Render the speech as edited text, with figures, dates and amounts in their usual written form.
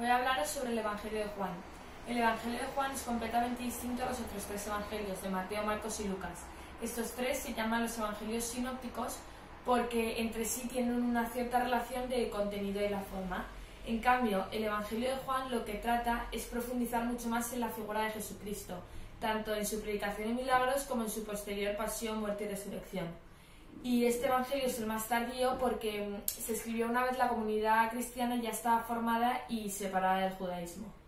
Voy a hablaros sobre el Evangelio de Juan. El Evangelio de Juan es completamente distinto a los otros tres evangelios de Mateo, Marcos y Lucas. Estos tres se llaman los evangelios sinópticos porque entre sí tienen una cierta relación de contenido y la forma. En cambio, el Evangelio de Juan lo que trata es profundizar mucho más en la figura de Jesucristo, tanto en su predicación y milagros como en su posterior pasión, muerte y resurrección. Y este evangelio es el más tardío porque se escribió una vez la comunidad cristiana ya estaba formada y separada del judaísmo.